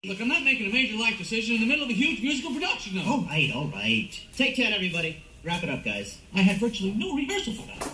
Look, I'm not making a major life decision in the middle of a huge musical production, though. All right. Take 10, everybody. Wrap it up, guys. I had virtually no rehearsal for that.